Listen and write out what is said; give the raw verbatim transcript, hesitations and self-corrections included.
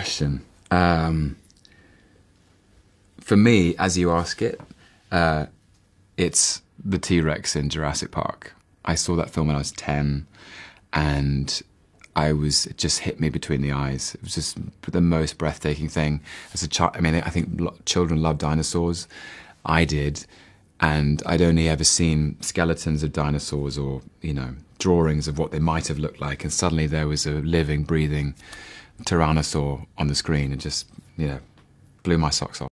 question. Um, for me, as you ask it, uh, it's the T-Rex in Jurassic Park. I saw that film when I was ten, and I was, it just hit me between the eyes. It was just the most breathtaking thing. As a child, I mean, I think children love dinosaurs. I did, and I'd only ever seen skeletons of dinosaurs or, you know, drawings of what they might have looked like, and suddenly there was a living, breathing tyrannosaur on the screen and just, you know, blew my socks off.